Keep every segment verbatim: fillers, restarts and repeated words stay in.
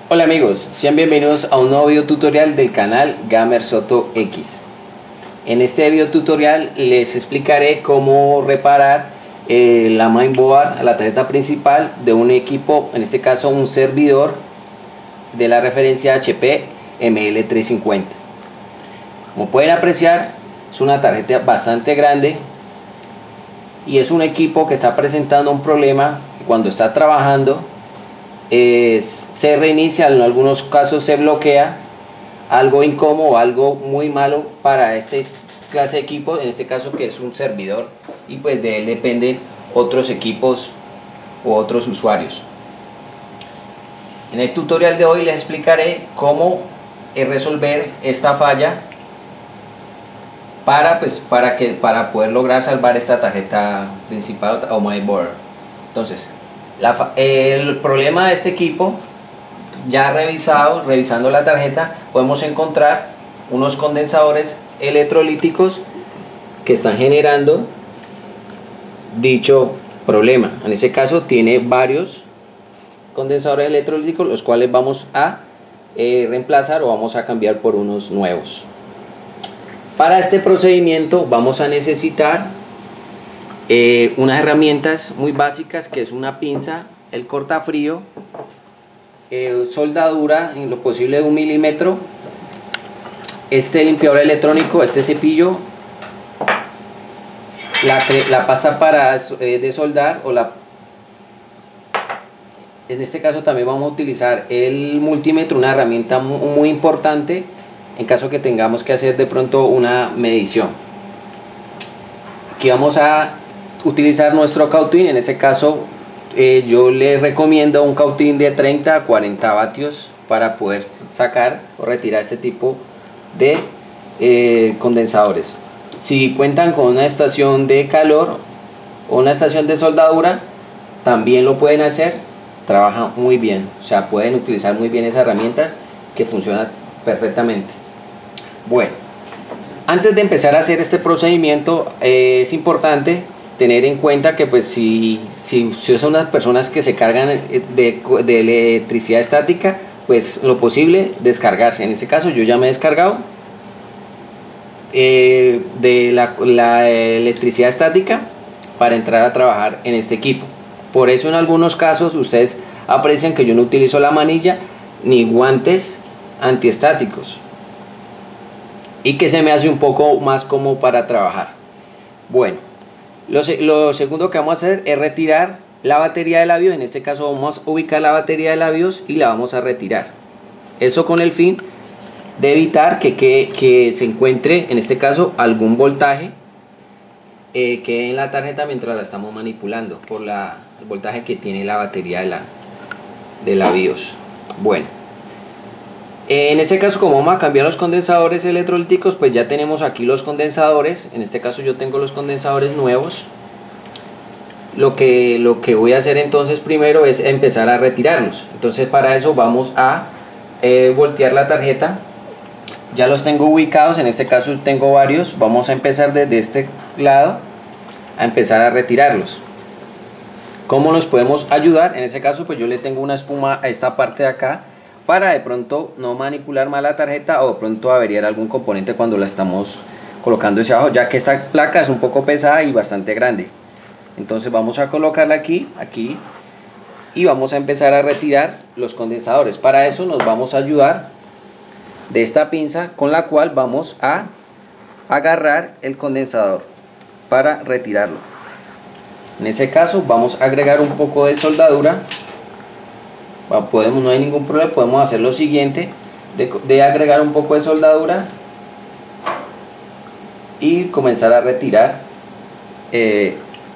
Hola amigos, sean bienvenidos a un nuevo video tutorial del canal Gamersoto X. En este video tutorial les explicaré cómo reparar eh, la mainboard, la tarjeta principal de un equipo, en este caso un servidor de la referencia H P M L trescientos cincuenta. Como pueden apreciar, es una tarjeta bastante grande y es un equipo que está presentando un problema que cuando está trabajando Es, se reinicia, en algunos casos se bloquea, algo incómodo, algo muy malo para este clase de equipo, en este caso que es un servidor, y pues de él dependen otros equipos u otros usuarios. En el tutorial de hoy les explicaré cómo resolver esta falla para, pues, para, que, para poder lograr salvar esta tarjeta principal o mainboard. Entonces, La, el problema de este equipo, ya revisado, revisando la tarjeta, podemos encontrar unos condensadores electrolíticos que están generando dicho problema. En ese caso tiene varios condensadores electrolíticos, los cuales vamos a eh, reemplazar o vamos a cambiar por unos nuevos. Para este procedimiento vamos a necesitar Eh, unas herramientas muy básicas, que es una pinza, el cortafrío, eh, soldadura en lo posible de un milímetro, este limpiador electrónico, este cepillo, la, la pasta para eh, de soldar, o la en este caso también vamos a utilizar el multímetro, una herramienta muy, muy importante en caso que tengamos que hacer de pronto una medición. Aquí vamos a utilizar nuestro cautín. En ese caso eh, yo les recomiendo un cautín de treinta a cuarenta vatios para poder sacar o retirar este tipo de eh, condensadores. Si cuentan con una estación de calor o una estación de soldadura, también lo pueden hacer, trabaja muy bien, o sea, pueden utilizar muy bien esa herramienta que funciona perfectamente. Bueno, antes de empezar a hacer este procedimiento eh, es importante tener en cuenta que pues si, si, si son unas personas que se cargan de, de electricidad estática, pues lo posible descargarse. En ese caso yo ya me he descargado eh, de la, la electricidad estática para entrar a trabajar en este equipo. Por eso en algunos casos ustedes aprecian que yo no utilizo la manilla ni guantes antiestáticos y que se me hace un poco más cómodo para trabajar. Bueno, Lo, lo segundo que vamos a hacer es retirar la batería de la BIOS. En este caso vamos a ubicar la batería de la BIOS y la vamos a retirar. Eso con el fin de evitar que, que, que se encuentre, en este caso, algún voltaje eh, que en la tarjeta mientras la estamos manipulando, por la, el voltaje que tiene la batería de la, de la BIOS. Bueno, en este caso, como vamos a cambiar los condensadores electrolíticos, pues ya tenemos aquí los condensadores. En este caso yo tengo los condensadores nuevos. Lo que, lo que voy a hacer entonces primero es empezar a retirarlos. Entonces para eso vamos a eh, voltear la tarjeta. Ya los tengo ubicados, en este caso tengo varios. Vamos a empezar desde este lado a empezar a retirarlos. ¿Cómo nos podemos ayudar? En este caso pues yo le tengo una espuma a esta parte de acá, para de pronto no manipular mal la tarjeta o de pronto averiar algún componente cuando la estamos colocando hacia abajo, ya que esta placa es un poco pesada y bastante grande. Entonces vamos a colocarla aquí, aquí, y vamos a empezar a retirar los condensadores. Para eso nos vamos a ayudar de esta pinza con la cual vamos a agarrar el condensador para retirarlo. En ese caso vamos a agregar un poco de soldadura. Podemos, no hay ningún problema, podemos hacer lo siguiente, de, de agregar un poco de soldadura y comenzar a retirar eh,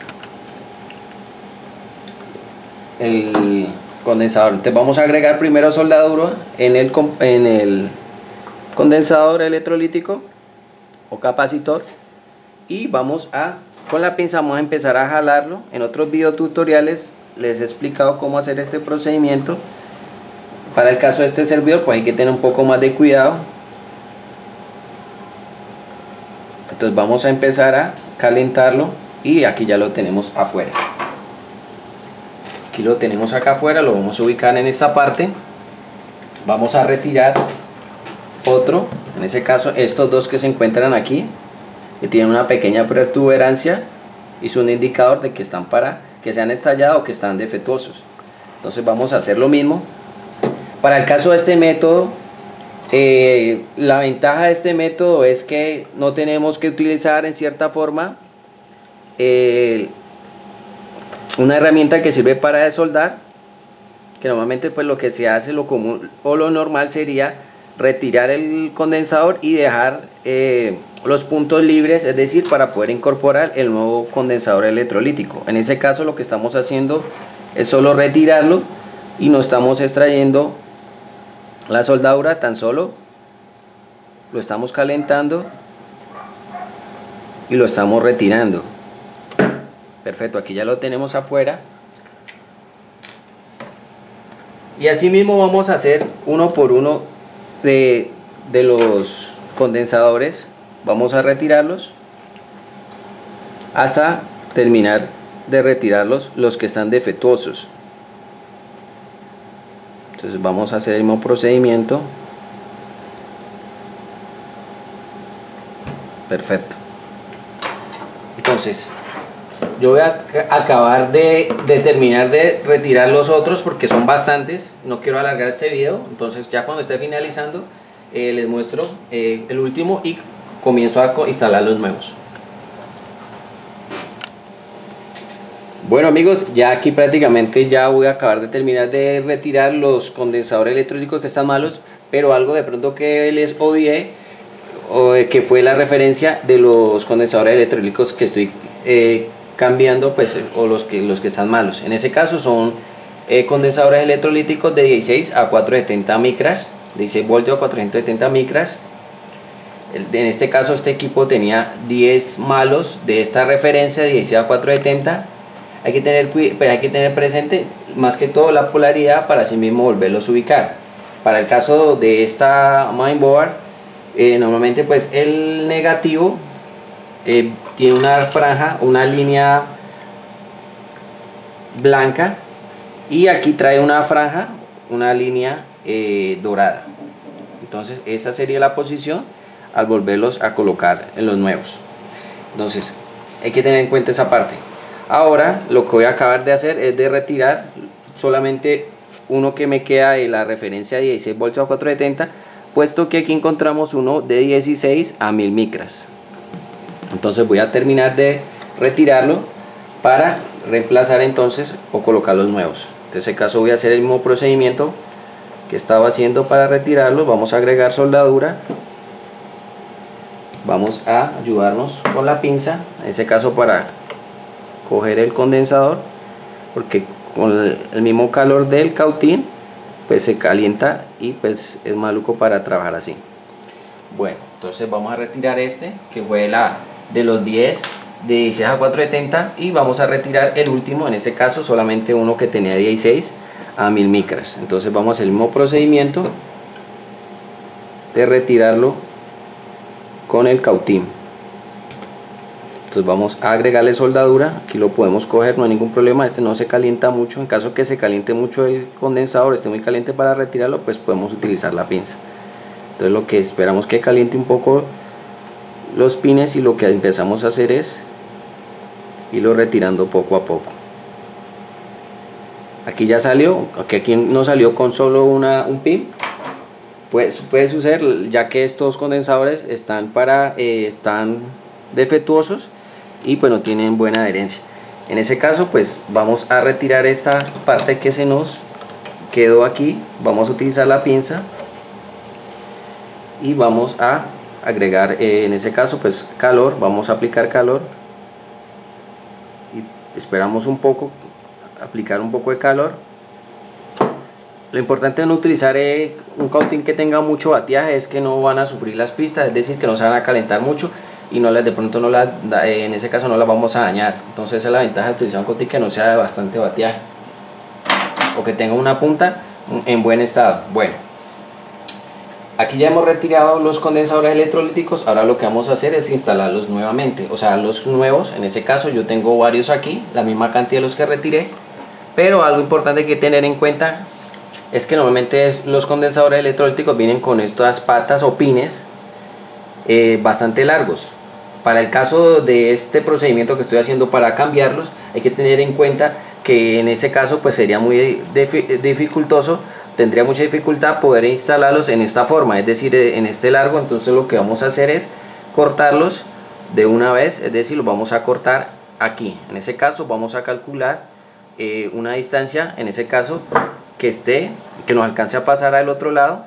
el condensador. Entonces vamos a agregar primero soldadura en el, en el condensador electrolítico o capacitor, y vamos a, con la pinza vamos a empezar a jalarlo. En otros videotutoriales les he explicado cómo hacer este procedimiento. Para el caso de este servidor pues hay que tener un poco más de cuidado. Entonces vamos a empezar a calentarlo y aquí ya lo tenemos afuera. Aquí lo tenemos acá afuera, lo vamos a ubicar en esta parte. vamos a retirar otro, en ese caso estos dos que se encuentran aquí, que tienen una pequeña protuberancia y es un indicador de que están para que se han estallado o que están defectuosos. Entonces vamos a hacer lo mismo. Para el caso de este método, eh, la ventaja de este método es que no tenemos que utilizar en cierta forma eh, una herramienta que sirve para desoldar, que normalmente pues lo que se hace, lo común o lo normal sería retirar el condensador y dejar eh, los puntos libres, es decir, para poder incorporar el nuevo condensador electrolítico. En ese caso lo que estamos haciendo es solo retirarlo y no estamos extrayendo la soldadura, tan solo lo estamos calentando y lo estamos retirando. Perfecto, aquí ya lo tenemos afuera. Y así mismo vamos a hacer uno por uno de, de los condensadores. Vamos a retirarlos hasta terminar de retirarlos los que están defectuosos. Entonces vamos a hacer el mismo procedimiento. Perfecto. Entonces yo voy a acabar de, de terminar de retirar los otros porque son bastantes. No quiero alargar este video. Entonces ya cuando esté finalizando eh, les muestro eh, el último y comienzo a instalar los nuevos. Bueno amigos, ya aquí prácticamente ya voy a acabar de terminar de retirar los condensadores electrónicos que están malos, pero algo de pronto que les obvié, o que fue la referencia de los condensadores electrónicos que estoy eh, cambiando, pues, o los que, los que están malos. En ese caso son eh, condensadores electrolíticos de dieciséis a cuatrocientos setenta micras, dieciséis voltios a cuatrocientos setenta micras. En este caso este equipo tenía diez malos de esta referencia de dieciséis a cuatrocientos setenta. Hay que tener, pues hay que tener presente más que todo la polaridad para así mismo volverlos a ubicar. Para el caso de esta mainboard, eh, normalmente pues el negativo eh, tiene una franja, una línea blanca, y aquí trae una franja, una línea eh, dorada. Entonces esa sería la posición al volverlos a colocar en los nuevos. Entonces hay que tener en cuenta esa parte. Ahora lo que voy a acabar de hacer es de retirar solamente uno que me queda de la referencia dieciséis voltios a cuatrocientos setenta, puesto que aquí encontramos uno de dieciséis a mil micras. Entonces voy a terminar de retirarlo para reemplazar entonces o colocar los nuevos. En este caso voy a hacer el mismo procedimiento que estaba haciendo para retirarlo. Vamos a agregar soldadura, vamos a ayudarnos con la pinza, en ese caso para coger el condensador, porque con el mismo calor del cautín pues se calienta y pues es maluco para trabajar así. Bueno, entonces vamos a retirar este que fue la de los diez de dieciséis a cuatrocientos setenta, y vamos a retirar el último, en este caso solamente uno que tenía dieciséis a mil micras. Entonces vamos a hacer el mismo procedimiento de retirarlo con el cautín. Entonces vamos a agregarle soldadura. Aquí lo podemos coger, no hay ningún problema. Este no se calienta mucho. En caso que se caliente mucho el condensador, esté muy caliente para retirarlo, pues podemos utilizar la pinza. Entonces lo que esperamos que caliente un poco los pines, y lo que empezamos a hacer es irlo retirando poco a poco. Aquí ya salió, aquí, aquí no salió con solo una, un pin. Pues puede suceder, ya que estos condensadores están para eh, están defectuosos y pues no tienen buena adherencia. En ese caso pues vamos a retirar esta parte que se nos quedó aquí. Vamos a utilizar la pinza y vamos a agregar eh, en ese caso pues calor. Vamos a aplicar calor y esperamos un poco, aplicar un poco de calor. Lo importante de no utilizar eh, un cautín que tenga mucho bateaje es que no van a sufrir las pistas, es decir, que no se van a calentar mucho y no las de pronto no las, en ese caso no las vamos a dañar. Entonces esa es la ventaja de utilizar un cautín que no sea de bastante bateaje o que tenga una punta en buen estado. Bueno, aquí ya hemos retirado los condensadores electrolíticos. Ahora lo que vamos a hacer es instalarlos nuevamente, o sea los nuevos. En ese caso yo tengo varios aquí, la misma cantidad de los que retiré, pero algo importante que tener en cuenta es que normalmente es, los condensadores electrolíticos vienen con estas patas o pines eh, bastante largos. Para el caso de este procedimiento que estoy haciendo para cambiarlos, hay que tener en cuenta que en ese caso pues sería muy dificultoso, tendría mucha dificultad poder instalarlos en esta forma, es decir, en este largo. Entonces lo que vamos a hacer es cortarlos de una vez, es decir, los vamos a cortar aquí. En ese caso vamos a calcular eh, una distancia, en ese caso que esté, que nos alcance a pasar al otro lado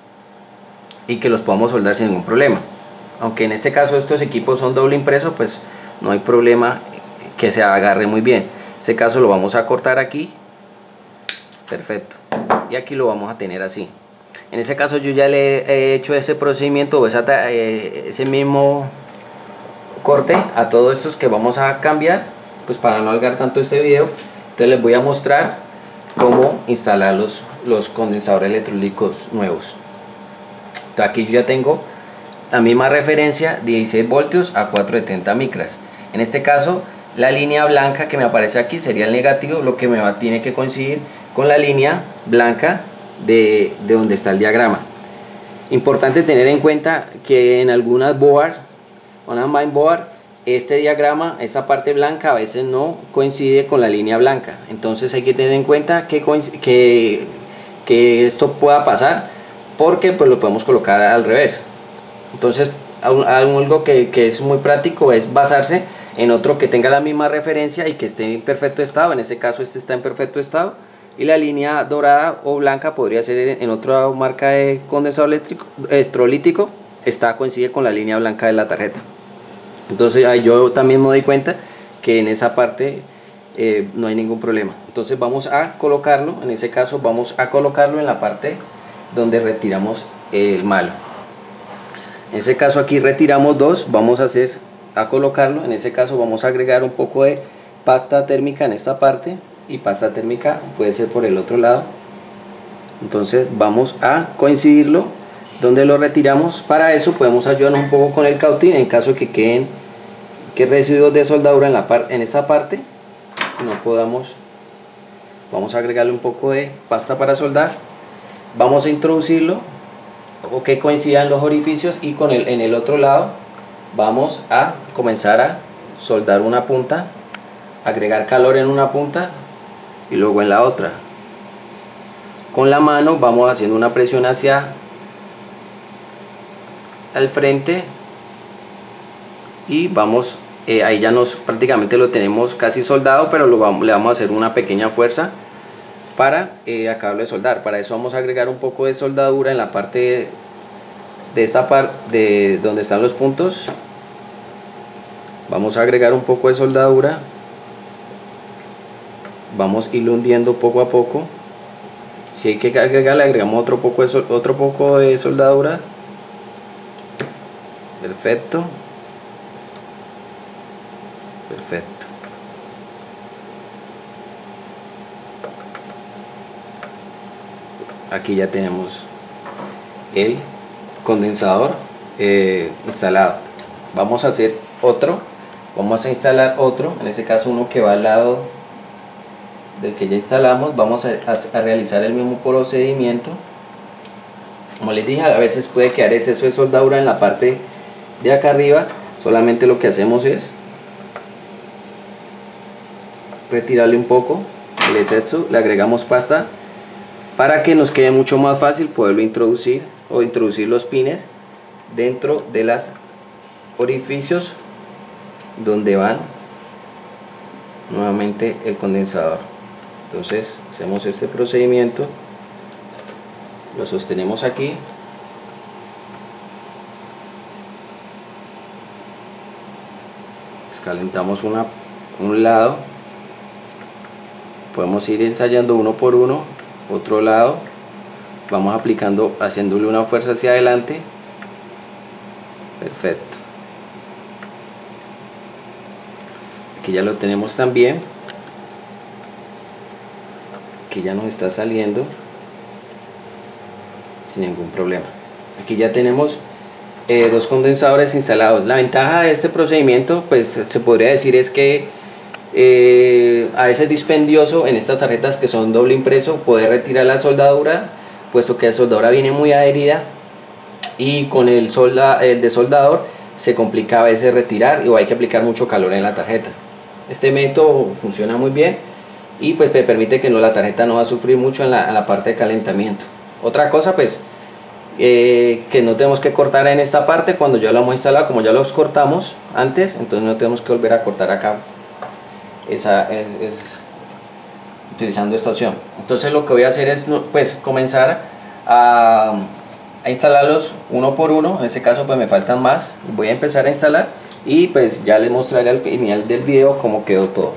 y que los podamos soldar sin ningún problema. Aunque en este caso estos equipos son doble impreso, pues no hay problema que se agarre muy bien. En este caso lo vamos a cortar aquí, perfecto, y aquí lo vamos a tener así. En ese caso yo ya le he hecho ese procedimiento o esa, eh, ese mismo corte a todos estos que vamos a cambiar, pues para no alargar tanto este video. Entonces les voy a mostrar cómo instalar los, los condensadores electrolíticos nuevos. Entonces aquí yo ya tengo la misma referencia, dieciséis voltios a cuatrocientos setenta micras. En este caso la línea blanca que me aparece aquí sería el negativo, lo que me va, tiene que coincidir con la línea blanca de, de donde está el diagrama. Importante tener en cuenta que en algunas board, una mainboard, este diagrama, esta parte blanca a veces no coincide con la línea blanca. Entonces hay que tener en cuenta que, que, que esto pueda pasar, porque pues lo podemos colocar al revés. Entonces algo que, que es muy práctico es basarse en otro que tenga la misma referencia y que esté en perfecto estado. En este caso este está en perfecto estado, y la línea dorada o blanca podría ser en otra marca de condensador eléctrico, electrolítico, está coincide con la línea blanca de la tarjeta. Entonces ahí yo también me doy cuenta que en esa parte eh, no hay ningún problema. Entonces vamos a colocarlo, en ese caso vamos a colocarlo en la parte donde retiramos el malo. En ese caso aquí retiramos dos, vamos a hacer a colocarlo. En ese caso vamos a agregar un poco de pasta térmica en esta parte, y pasta térmica puede ser por el otro lado. Entonces vamos a coincidirlo donde lo retiramos. Para eso podemos ayudarnos un poco con el cautín en caso de que queden que residuos de soldadura en, la par en esta parte, no podamos. Vamos a agregarle un poco de pasta para soldar, vamos a introducirlo o que coincidan los orificios, y con el, en el otro lado vamos a comenzar a soldar una punta, agregar calor en una punta y luego en la otra. Con la mano vamos haciendo una presión hacia al frente y vamos, eh, ahí ya nos prácticamente lo tenemos casi soldado, pero lo vamos, le vamos a hacer una pequeña fuerza para eh, acabarlo de soldar. Para eso vamos a agregar un poco de soldadura en la parte de, de esta parte de donde están los puntos. Vamos a agregar un poco de soldadura, vamos a irlo hundiendo poco a poco. Si hay que agregarle, agregamos otro poco de, sol, otro poco de soldadura. Perfecto, perfecto. Aquí ya tenemos el condensador eh, instalado. Vamos a hacer otro, vamos a instalar otro, en este caso uno que va al lado del que ya instalamos. Vamos a, a, a realizar el mismo procedimiento. Como les dije, a veces puede quedar exceso de soldadura en la parte de acá arriba. Solamente lo que hacemos es retirarle un poco el exceso, le agregamos pasta para que nos quede mucho más fácil poderlo introducir o introducir los pines dentro de los orificios donde van nuevamente el condensador. Entonces hacemos este procedimiento, lo sostenemos aquí, calentamos una, un lado, podemos ir ensayando uno por uno, otro lado, vamos aplicando, haciéndole una fuerza hacia adelante. Perfecto, aquí ya lo tenemos también, aquí ya nos está saliendo sin ningún problema. Aquí ya tenemos eh, dos condensadores instalados. La ventaja de este procedimiento, pues se podría decir, es que Eh, a veces dispendioso en estas tarjetas que son doble impreso poder retirar la soldadura, puesto que la soldadura viene muy adherida y con el, solda, el desoldador se complica a veces retirar o hay que aplicar mucho calor en la tarjeta. Este método funciona muy bien y pues te permite que no, la tarjeta no va a sufrir mucho en la, en la parte de calentamiento. Otra cosa pues eh, que no tenemos que cortar en esta parte cuando ya lo hemos instalado, como ya los cortamos antes, entonces no tenemos que volver a cortar acá esa, es, es, utilizando esta opción. Entonces lo que voy a hacer es pues comenzar a, a instalarlos uno por uno. En este caso pues me faltan más, voy a empezar a instalar y pues ya les mostraré al final del video cómo quedó todo.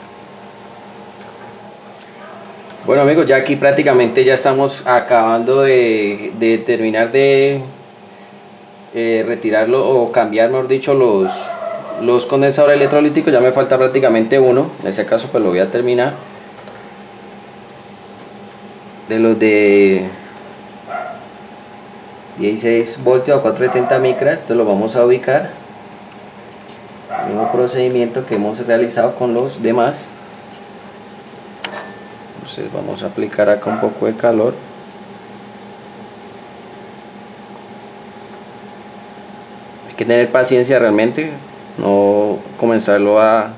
Bueno amigos, ya aquí prácticamente ya estamos acabando de, de terminar de eh, retirarlo o cambiar, mejor dicho, los, los condensadores electrolíticos. Ya me falta prácticamente uno, en ese caso pues lo voy a terminar. De los de dieciséis voltios a cuatrocientos setenta micras, entonces lo vamos a ubicar. El mismo procedimiento que hemos realizado con los demás. Entonces vamos a aplicar acá un poco de calor. Hay que tener paciencia realmente, no comenzarlo a,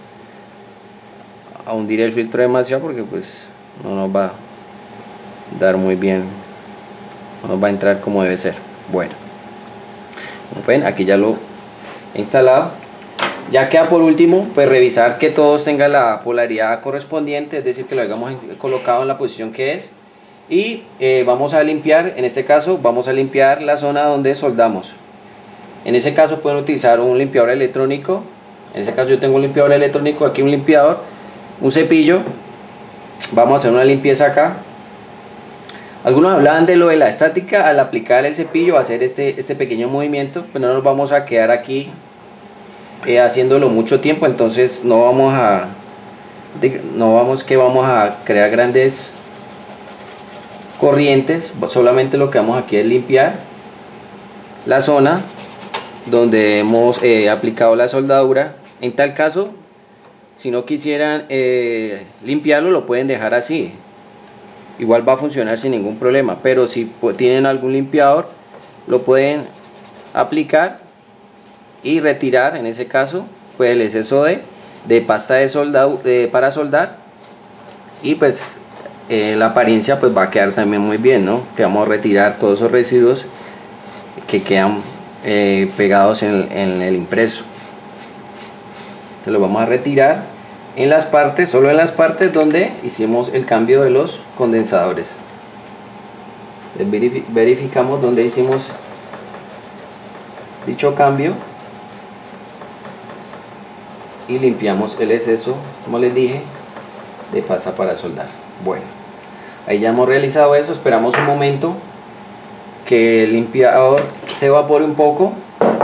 a hundir el filtro demasiado, porque pues no nos va a dar muy bien, no nos va a entrar como debe ser. Bueno, como ven, aquí ya lo he instalado. Ya queda por último pues revisar que todos tengan la polaridad correspondiente, es decir, que lo hayamos colocado en la posición que es. Y eh, vamos a limpiar, en este caso vamos a limpiar la zona donde soldamos. En ese caso pueden utilizar un limpiador electrónico. En ese caso yo tengo un limpiador electrónico, aquí un limpiador, un cepillo. Vamos a hacer una limpieza acá. Algunos hablaban de lo de la estática al aplicar el cepillo, hacer este, este pequeño movimiento, pero no nos vamos a quedar aquí Eh, haciéndolo mucho tiempo, entonces no vamos a no vamos que vamos a crear grandes corrientes. Solamente lo que vamos aquí es limpiar la zona donde hemos eh, aplicado la soldadura. En tal caso, si no quisieran eh, limpiarlo, lo pueden dejar así, igual va a funcionar sin ningún problema, pero si tienen algún limpiador lo pueden aplicar y retirar, en ese caso pues el exceso de, de pasta de soldado, de, para soldar, y pues eh, la apariencia pues va a quedar también muy bien, ¿no? Que vamos a retirar todos esos residuos que quedan eh, pegados en el, en el impreso. Entonces lo vamos a retirar en las partes, solo en las partes donde hicimos el cambio de los condensadores. Entonces, verificamos donde hicimos dicho cambio y limpiamos el exceso, como les dije, de pasta para soldar. Bueno, ahí ya hemos realizado eso. Esperamos un momento que el limpiador se evapore un poco.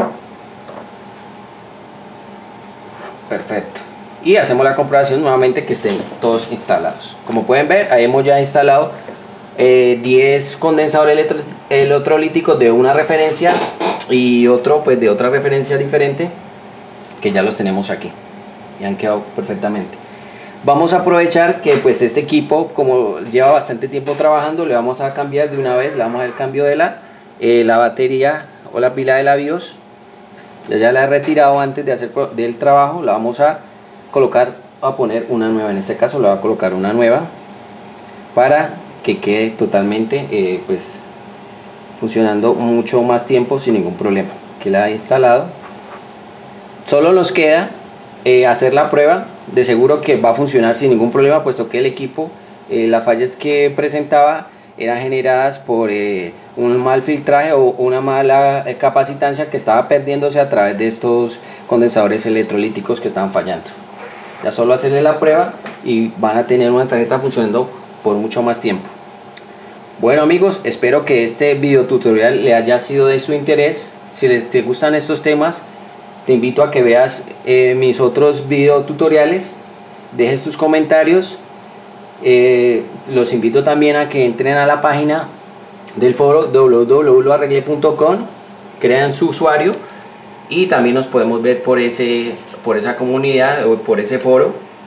Perfecto, y hacemos la comprobación nuevamente que estén todos instalados. Como pueden ver, ahí hemos ya instalado eh, diez condensadores electro electrolíticos de una referencia y otro pues de otra referencia diferente, que ya los tenemos aquí y han quedado perfectamente. Vamos a aprovechar que pues este equipo, como lleva bastante tiempo trabajando, le vamos a cambiar de una vez, le vamos a dar el cambio de la, eh, la batería o la pila de la BIOS. Ya, ya la he retirado antes de hacer del trabajo, la vamos a colocar, a poner una nueva. En este caso la voy a colocar una nueva para que quede totalmente eh, pues funcionando mucho más tiempo sin ningún problema. Que la he instalado. Solo nos queda eh, hacer la prueba. De seguro que va a funcionar sin ningún problema, puesto que el equipo, eh, las fallas que presentaba eran generadas por eh, un mal filtraje o una mala eh, capacitancia que estaba perdiéndose a través de estos condensadores electrolíticos que estaban fallando. Ya solo hacerle la prueba y van a tener una tarjeta funcionando por mucho más tiempo. Bueno amigos, espero que este video tutorial le haya sido de su interés. Si les te gustan estos temas, te invito a que veas eh, mis otros video tutoriales, dejes tus comentarios. Eh, los invito también a que entren a la página del foro w w w punto lo arreglé punto com, crean su usuario y también nos podemos ver por ese por esa comunidad o por ese foro.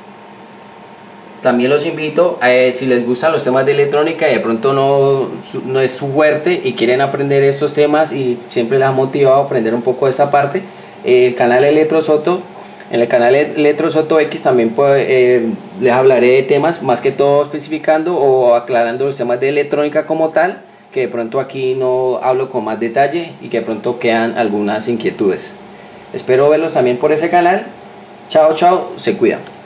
también los invito, eh, si les gustan los temas de electrónica y de pronto no, no es su fuerte y quieren aprender estos temas y siempre les ha motivado a aprender un poco de esta parte, eh, el canal Electrosoto, en el canal Electrosoto X también puede, eh, les hablaré de temas, más que todo especificando o aclarando los temas de electrónica como tal, que de pronto aquí no hablo con más detalle y que de pronto quedan algunas inquietudes. Espero verlos también por ese canal. Chao, chao, se cuidan.